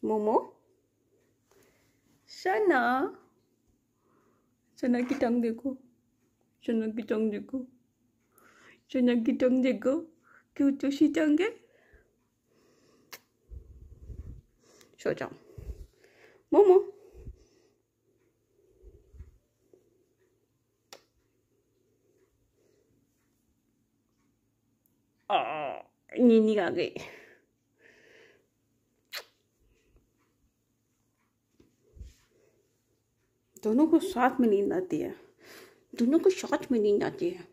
मोमो सना, सना की टंग देखो, सना की टंग देखो, सना की टंग देखो, क्यूट सी टंग है। सो जाओ मोमो। नीनी आ गई। दोनों को साथ में नींद आती है, दोनों को साथ में नींद आती है।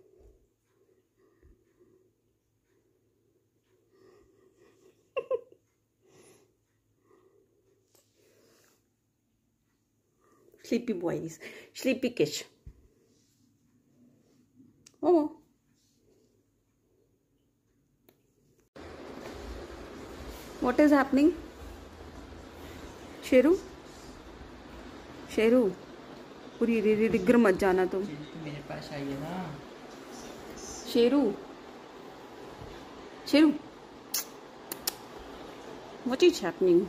Sleepy boys, sleepy kids. Oh. What is happening? Sheru, Sheru, पूरी रिगर मत जाना तुम। मेरे पास आइए ना। Sheru, Sheru, what is happening?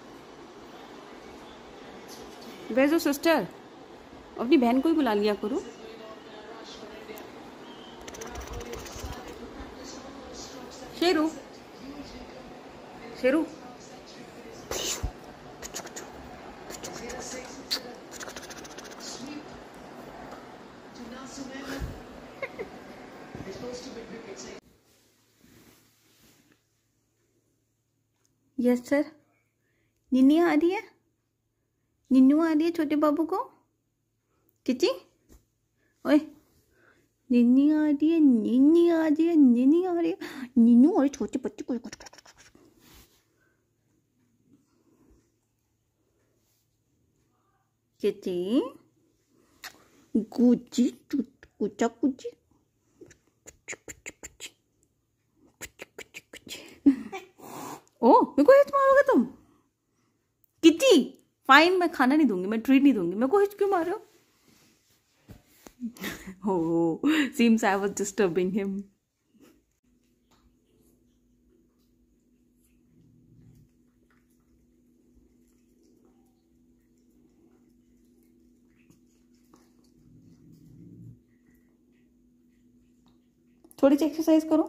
Where's your sister? अपनी बहन को ही बुला लिया करो। Sheru, Sheru, yes sir. निन्नी आ रही है, निन्नू आ रही है छोटे बाबू को। किची, ओए, निन्नी आ रही है, निन्नी आ रही है, निन्नी आ रही है, निन्नू और छोटे बच्चे को। किची, गुची, कुचा कुची, ओ मेरे को हिच मारोगे तुम? किची, फाइन, मैं खाना नहीं दूंगी, मैं ट्रीट नहीं दूंगी। मेरे को हिच क्यों मार रहे हो? Oh, seems I was disturbing him. थोड़ी सी एक्सरसाइज करो।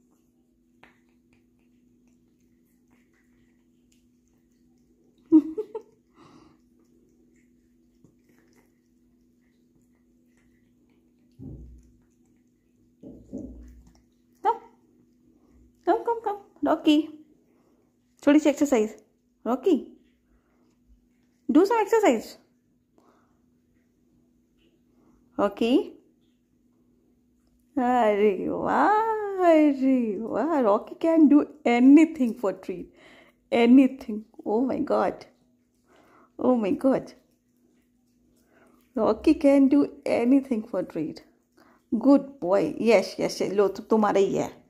कम रॉकी, थोड़ी सी exercise. Rocky, do some exercise. Rocky, अरे वाह, Rocky can do anything for treat, anything. Oh my god, oh my god, Rocky can do anything for treat. Good boy, yes yes, लो तुम्हारा ही है।